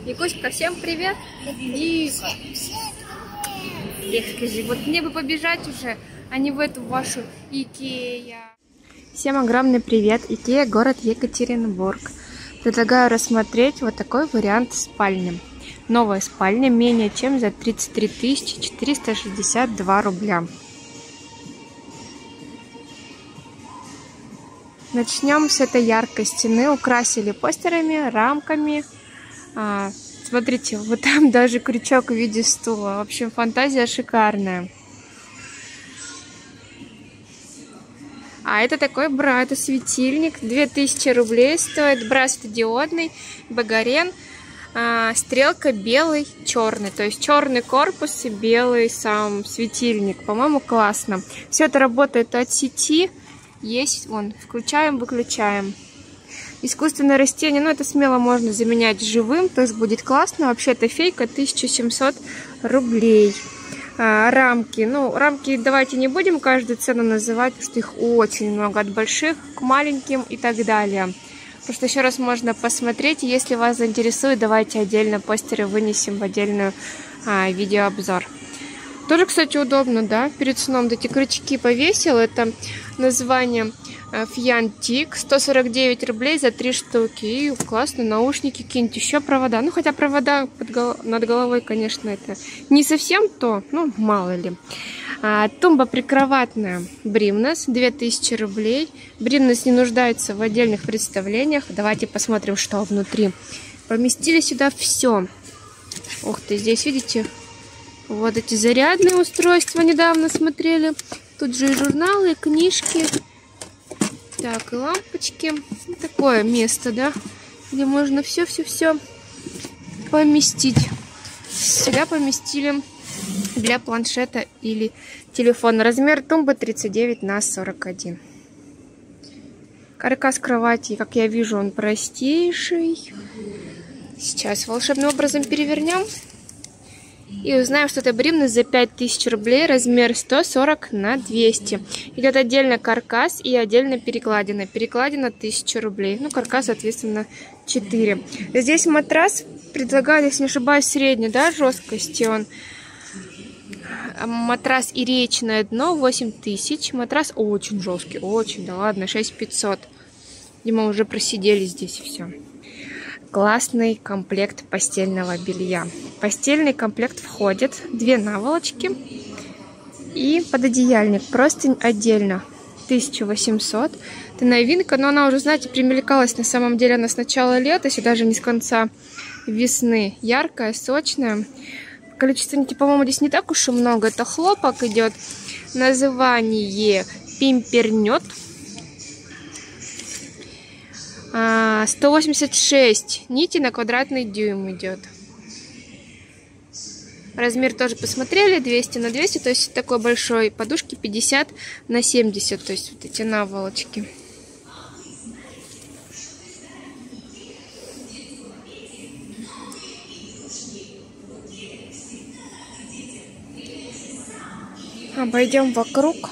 Якуська, всем привет! И... скажи, вот мне бы побежать уже, а не в эту вашу Икея. Всем огромный привет! Икея, город Екатеринбург. Предлагаю рассмотреть вот такой вариант спальни. Новая спальня менее чем за 33 462 рубля. Начнем с этой яркой стены. Украсили постерами, рамками. Смотрите, вот там даже крючок в виде стула. В общем, фантазия шикарная. А это такой бра, это светильник. 2000 рублей стоит. Бра светодиодный, багарен. Стрелка белый, черный. То есть черный корпус и белый сам светильник. По-моему, классно. Все это работает от сети. Есть, вон, включаем, выключаем. Искусственное растение, ну это смело можно заменять живым, то есть будет классно. Вообще это фейка, 1700 рублей. Рамки, ну рамки давайте не будем каждую цену называть, потому что их очень много, от больших к маленьким и так далее. Просто еще раз можно посмотреть, если вас заинтересует, давайте отдельно постеры вынесем в отдельную видеообзор. Тоже, кстати, удобно, да, перед сном эти крючки повесил. Это название Фьянтик, 149 рублей за 3 штуки. И классно, наушники, киньте еще провода. Ну, хотя провода над головой, конечно, это не совсем то, ну, мало ли. Тумба прикроватная Бримнес, 2000 рублей. Бримнес не нуждается в отдельных представлениях. Давайте посмотрим, что внутри. Поместили сюда все. Ух ты, здесь, видите... Вот эти зарядные устройства недавно смотрели. Тут же и журналы, и книжки. Так, и лампочки. Такое место, да, где можно все-все-все поместить. Сюда поместили для планшета или телефона. Размер тумбы 39 на 41. Каркас кровати, как я вижу, он простейший. Сейчас волшебным образом перевернем. И узнаем, что это Бримнес за 5000 рублей, размер 140 на 200. Идет отдельно каркас и отдельно перекладина. Перекладина 1000 рублей. Ну, каркас, соответственно, 4. Здесь матрас предлагают, если не ошибаюсь, средней, да, жесткости. Он матрас и речное дно 8000. Матрас очень жесткий, очень, да ладно, 6500. Видимо, уже просидели здесь все. Классный комплект постельного белья. В постельный комплект входит 2 наволочки и пододеяльник. Простынь отдельно 1800. Это новинка, но она уже, знаете, примелькалась. На самом деле она с начала лета, если даже не с конца весны. Яркая, сочная. Количество, по-моему, здесь не так уж и много. Это хлопок идет. Название Пимпернет. 186 нити на квадратный дюйм идет. Размер тоже посмотрели, 200 на 200, то есть такой большой. Подушки 50 на 70, то есть вот эти наволочки. Обойдем вокруг.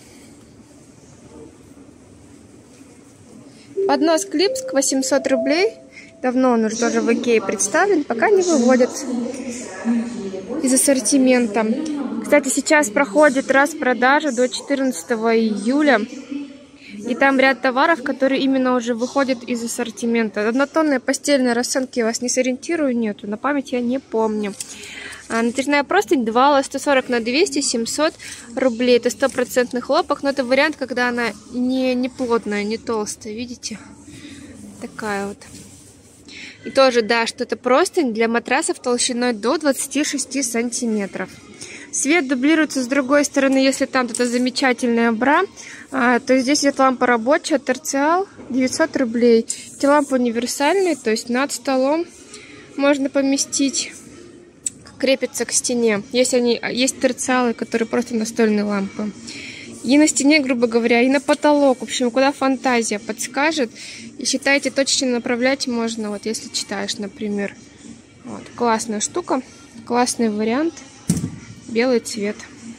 Поднос Клипск 800 рублей. Давно он уже тоже в Икее представлен. Пока не выводят из ассортимента. Кстати, сейчас проходит распродажа до 14 июля. И там ряд товаров, которые именно уже выходят из ассортимента. Однотонные постельные расценки я вас не сориентирую, нету. На память я не помню. Натяжная простынь Двала 140 на 200, 700 рублей. Это 100% хлопок, но это вариант, когда она не плотная, не толстая. Видите? Такая вот. И тоже, да, что это простынь для матрасов толщиной до 26 сантиметров. Свет дублируется с другой стороны, если там это замечательная бра, то здесь идет лампа рабочая, терциал, 900 рублей. Эти лампы универсальные, то есть над столом можно поместить. Крепится к стене. Есть терциалы, которые просто настольные лампы. И на стене, грубо говоря, и на потолок. В общем, куда фантазия подскажет. И считайте, точечно направлять можно, вот если читаешь, например. Вот, классная штука, классный вариант. Белый цвет.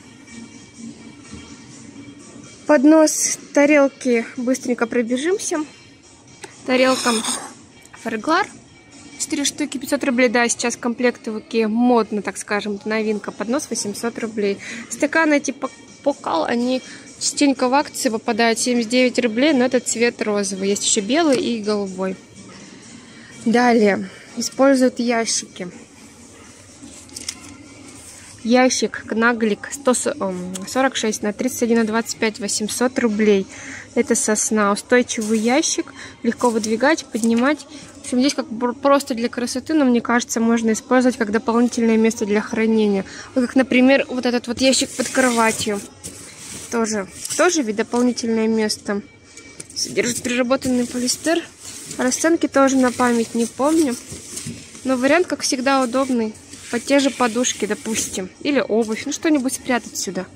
Поднос, тарелки, быстренько пробежимся. Тарелка Ферглар. 4 штуки 500 рублей. Да, сейчас комплекты в Икее модно, так скажем. Новинка. Поднос 800 рублей. Стаканы типа Покал, они частенько в акции попадают. 79 рублей, но это цвет розовый. Есть еще белый и голубой. Далее. Используют ящики. Ящик Кнаглик 146 на 31 на 25, 800 рублей. Это сосна. Устойчивый ящик. Легко выдвигать, поднимать. В общем, здесь как бы просто для красоты, но мне кажется, можно использовать как дополнительное место для хранения. Вот как, например, вот этот вот ящик под кроватью. Тоже ведь дополнительное место. Содержит переработанный полиэстер. Расценки тоже на память не помню. Но вариант, как всегда, удобный. Под те же подушки, допустим. Или обувь. Ну, что-нибудь спрятать сюда.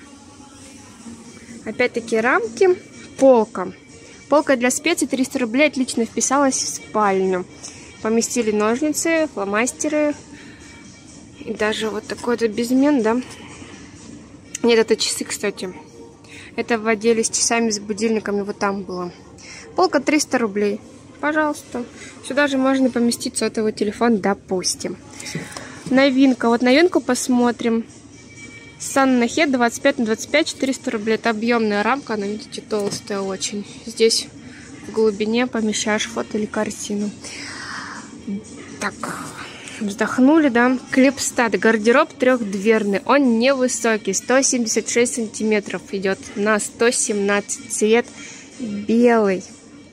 Опять-таки рамки. Полка. Полка для специй 300 рублей. Отлично вписалась в спальню. Поместили ножницы, фломастеры. И даже вот такой-то безмен, да? Нет, это часы, кстати. Это в отделе с часами, с будильниками. Вот там было. Полка 300 рублей. Пожалуйста. Сюда же можно поместить сотовый телефон, допустим. Новинка. Вот новинку посмотрим. Саннахед 25 на 25, 400 рублей. Это объемная рамка. Она, видите, толстая очень. Здесь в глубине помещаешь фото или картину. Так. Вздохнули, да. Клипстат. Гардероб трехдверный. Он невысокий. 176 сантиметров идет на 117. Цвет белый.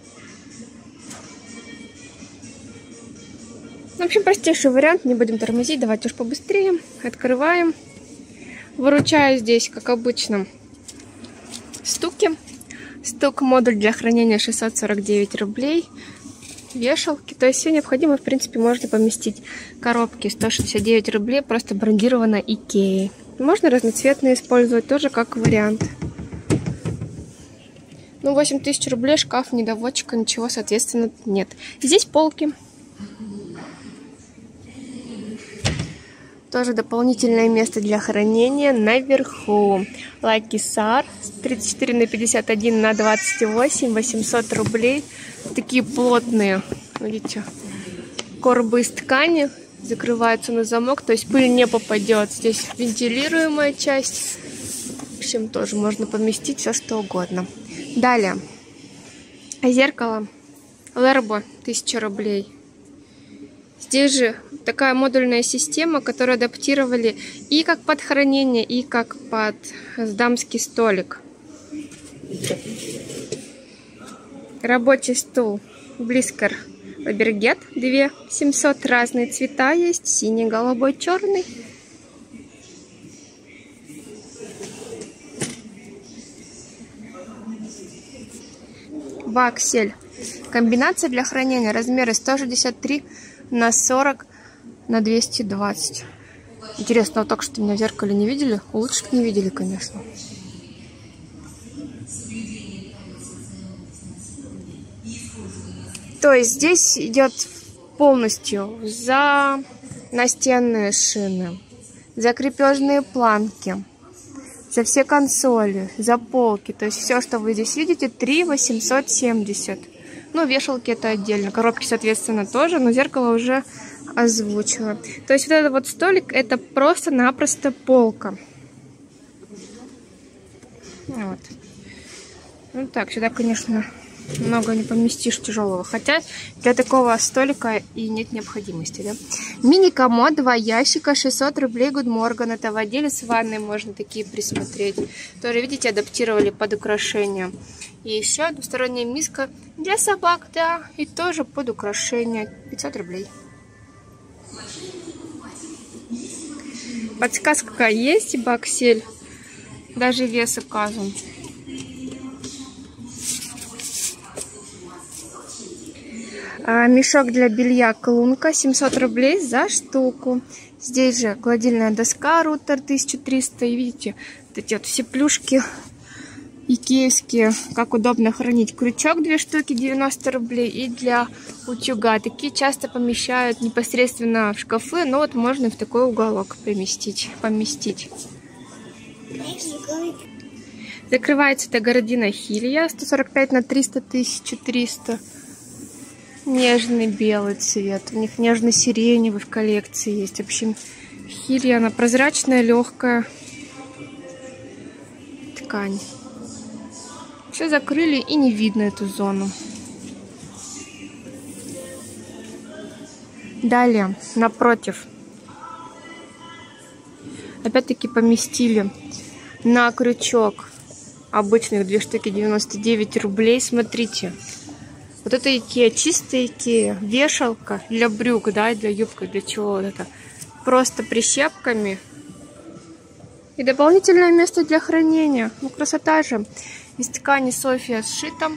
В общем, простейший вариант, не будем тормозить, давайте уж побыстрее. Открываем. Выручаю здесь, как обычно, стуки. Стук-модуль для хранения 649 рублей. Вешалки, то есть все необходимое, в принципе, можно поместить. Коробки 169 рублей, просто брендировано Икеей. Можно разноцветные использовать, тоже как вариант. Ну, 8000 рублей, шкаф, недоводчика, ничего, соответственно, нет. Здесь полки. Тоже дополнительное место для хранения наверху. Lucky Star 34 на 51 на 28, 800 рублей. Такие плотные, видите, коробы из ткани. Закрываются на замок, то есть пыль не попадет. Здесь вентилируемая часть. В общем, тоже можно поместить все что угодно. Далее. Зеркало Лербо 1000 рублей. Здесь же такая модульная система, которую адаптировали и как под хранение, и как под дамский столик. Рабочий стул Блискер Фабергет 2700. Разные цвета есть. Синий, голубой, черный. Баксель. Комбинация для хранения. Размеры 163 на 40 на 220. Интересно, вот только что меня в зеркале не видели? Лучше бы не видели, конечно. То есть здесь идет полностью за настенные шины, за крепежные планки, за все консоли, за полки. То есть все, что вы здесь видите, 3870. Ну, вешалки это отдельно. Коробки, соответственно, тоже, но зеркало уже озвучила. То есть вот этот вот столик, это просто-напросто полка. Вот. Ну так, сюда, конечно, много не поместишь тяжелого. Хотя для такого столика и нет необходимости, да? Мини-комод, 2 ящика, 600 рублей. Good Morgan. Это в отделе с ванной можно такие присмотреть. Тоже, видите, адаптировали под украшение. И еще двусторонняя миска для собак, да, и тоже под украшение. 500 рублей. Подсказка есть, баксель. Даже вес указан. Мешок для белья Клунка 700 рублей за штуку. Здесь же гладильная доска Рутер 1300. И видите, вот эти вот все плюшки икеевские, как удобно хранить. Крючок 2 штуки 90 рублей. И для утюга. Такие часто помещают непосредственно в шкафы, но вот можно в такой уголок поместить. Закрывается эта гордина Хилья 145 на 300, 1300. Нежный белый цвет. У них нежно-сиреневый в коллекции есть. В общем, хилья, она прозрачная, легкая ткань. Все закрыли и не видно эту зону. Далее, напротив. Опять-таки поместили на крючок обычных 2 штуки 99 рублей. Смотрите. Вот это Икеа, чистая Икеа, вешалка для брюк, да, для юбки, для чего вот это. Просто прищепками. И дополнительное место для хранения. Ну, красота же. Из ткани София сшита.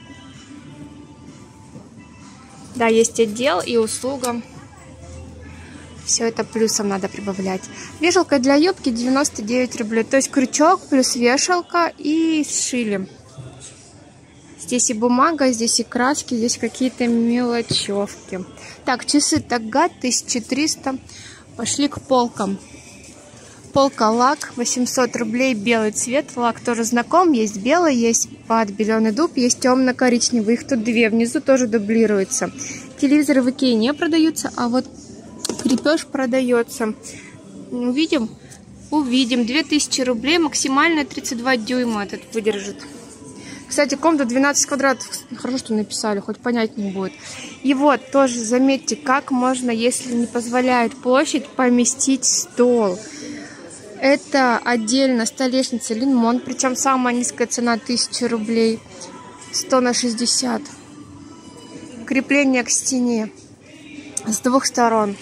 Да, есть отдел и услуга. Все это плюсом надо прибавлять. Вешалка для юбки 99 рублей. То есть крючок плюс вешалка и сшили. Здесь и бумага, здесь и краски, здесь какие-то мелочевки. Так, часы Тагат 1300. Пошли к полкам. Полка лак 800 рублей, белый цвет. Лак тоже знаком. Есть белый, есть под беленый дуб, есть темно-коричневый. Их тут две. Внизу тоже дублируется. Телевизоры в Икее не продаются, а вот крепеж продается. Увидим? Увидим. 2000 рублей, максимально 32 дюйма этот выдержит. Кстати, комната 12 квадратов. Хорошо, что написали, хоть понять не будет. И вот, тоже заметьте, как можно, если не позволяет площадь, поместить стол. Это отдельно столешница Линмон, причем самая низкая цена 1000 рублей. 100 на 60. Крепление к стене с двух сторон.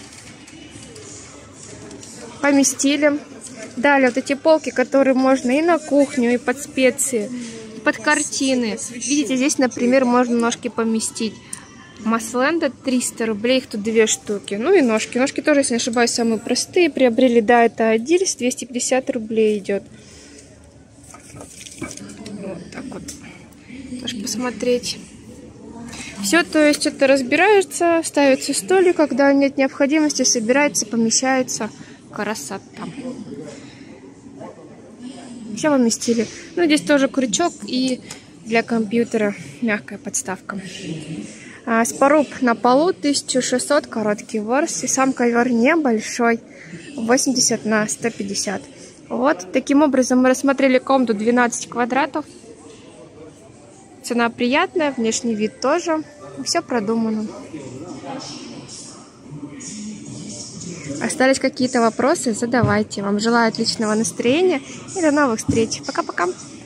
Поместили. Далее вот эти полки, которые можно и на кухню, и под специи, и под картины. Видите, здесь, например, можно ножки поместить. Масленда 300 рублей, их тут 2 штуки. Ну и ножки. Ножки тоже, если не ошибаюсь, самые простые. Приобрели, да, это Адильс, 250 рублей идет. Вот так вот. Тоже посмотреть. Все, то есть это разбирается, ставится столик, когда нет необходимости, собирается, помещается. Красота. Все поместили. Ну, здесь тоже крючок и для компьютера мягкая подставка. Споруб на полу 1600, короткий ворс. И сам ковер небольшой, 80 на 150. Вот, таким образом мы рассмотрели комнату 12 квадратов. Цена приятная, внешний вид тоже. Все продумано. Остались какие-то вопросы? Задавайте. Вам желаю отличного настроения и до новых встреч. Пока-пока.